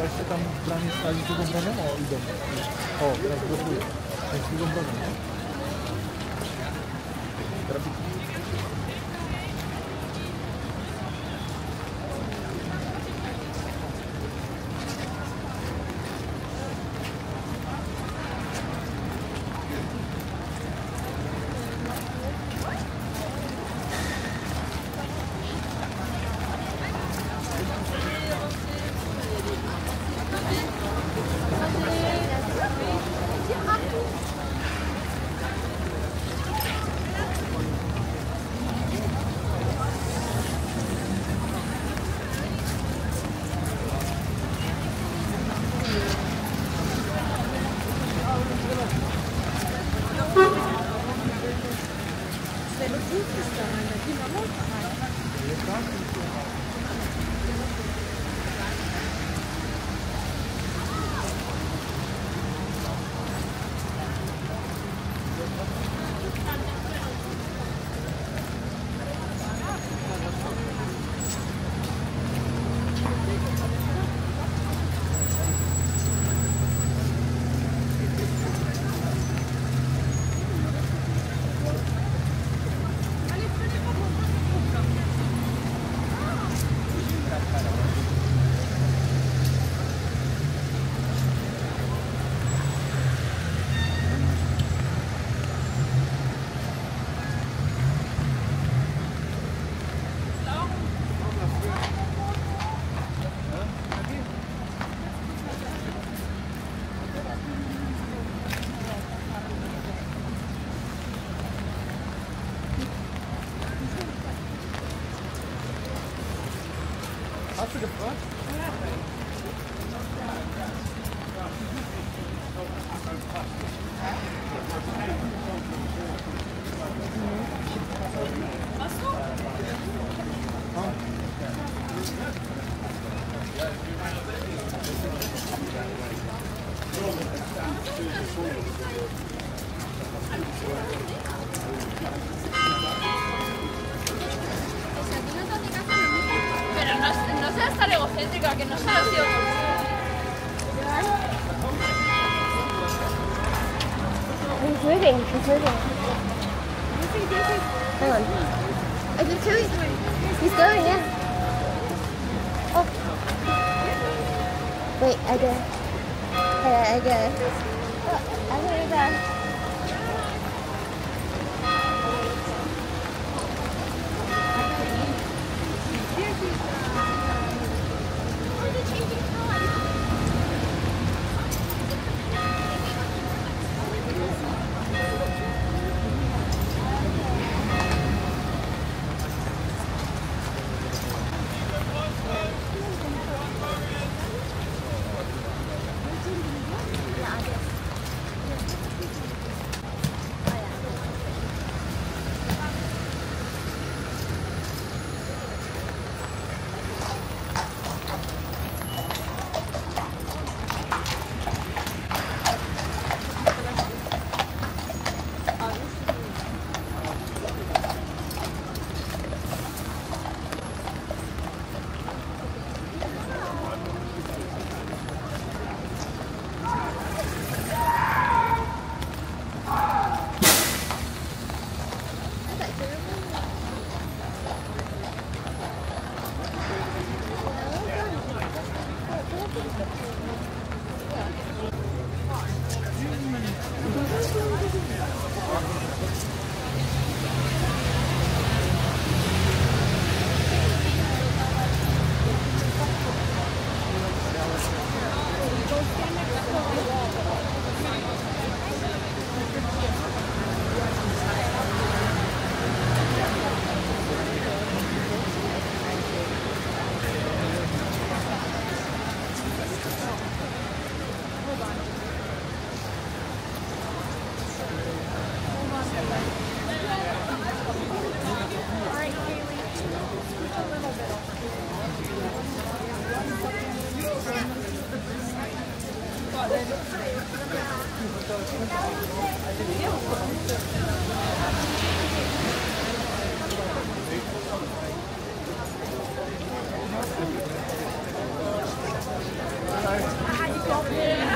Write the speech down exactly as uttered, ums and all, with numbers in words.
parece que tam brani stali tu comprando o idem. O, teraz gotuję. Ten tu comprando, nie? Teraz hast du gefragt? Pero no, no seas tan egocéntrica, que no solo ha sido por He's moving, he's moving. Hang on. I did too. He's going, yeah. Oh. Wait, I go. Hey, I go. Oh, I'm gonna go. Cześć.